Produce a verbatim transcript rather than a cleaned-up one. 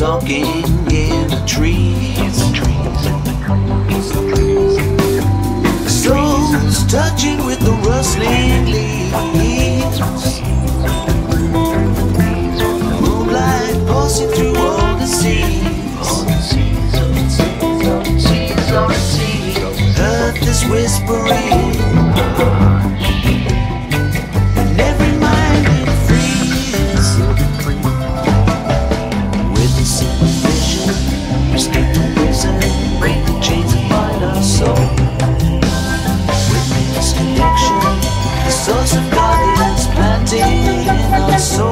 talking in the trees. Souls touching with the rustling leaves. Moonlight pulsing through all the seas. Earth is whispering, and every mind it frees. With the simple vision, escape from prison, break the chains that bind our soul. With this connection, the source of God is planting in our soul.